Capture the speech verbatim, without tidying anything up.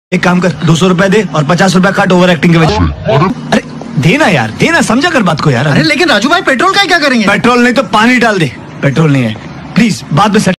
एक काम कर, दो सौ रुपए दे और पचास रुपए काट ओवर एक्टिंग के वजह। अरे देना यार, देना, समझा कर बात को यार। अरे लेकिन राजू भाई पेट्रोल का क्या करेंगे? पेट्रोल नहीं तो पानी डाल दे। पेट्रोल नहीं है, प्लीज बाद में